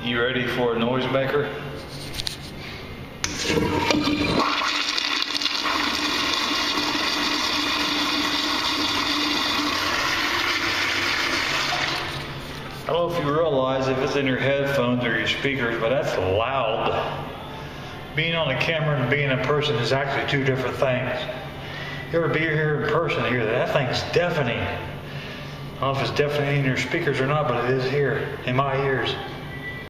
You ready for a noisemaker? I don't know if you realize if it's in your headphones or your speakers, but that's loud. Being on a camera and being a person is actually two different things. You ever be here in person and hear that thing's deafening? I don't know if it's deafening in your speakers or not, but it is here in my ears.